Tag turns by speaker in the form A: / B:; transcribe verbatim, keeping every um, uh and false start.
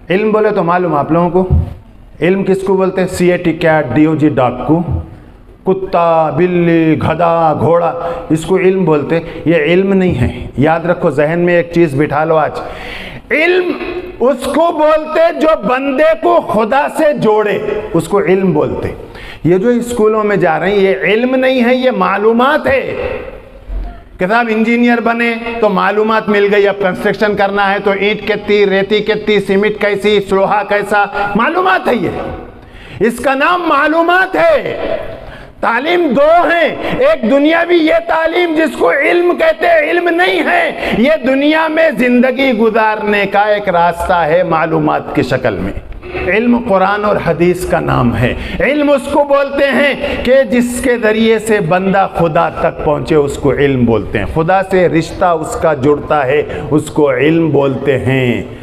A: इल्म बोले तो मालूम आप लोगों को, इल्म किसको बोलते हैं? C A T cat, D O G डाकू, कुत्ता, बिल्ली, गधा, घोड़ा, इसको इल्म बोलते। ये इल्म नहीं है, याद रखो, जहन में एक चीज बिठा लो आज। इल्म उसको बोलते जो बंदे को खुदा से जोड़े, उसको इल्म बोलते। ये जो स्कूलों में जा रहे हैं ये इल्म नहीं है, ये मालूमात है कि साहब इंजीनियर बने तो मालूमात मिल गई, अब कंस्ट्रक्शन करना है तो ईंट कितनी, रेती कितनी, सीमेंट कैसी, लोहा कैसा, मालूमात है ये, इसका नाम मालूमात है। तालीम दो हैं, एक दुनियावी ये तालीम जिसको इल्म कहते हैं, इल्म नहीं है, ये दुनिया में जिंदगी गुजारने का एक रास्ता है मालूमात की शक्ल में। इल्म कुरान और हदीस का नाम है। इल्म उसको बोलते हैं कि जिसके ज़रिए से बंदा खुदा तक पहुँचे, उसको इल्म बोलते हैं। खुदा से रिश्ता उसका जुड़ता है, उसको इल्म बोलते हैं।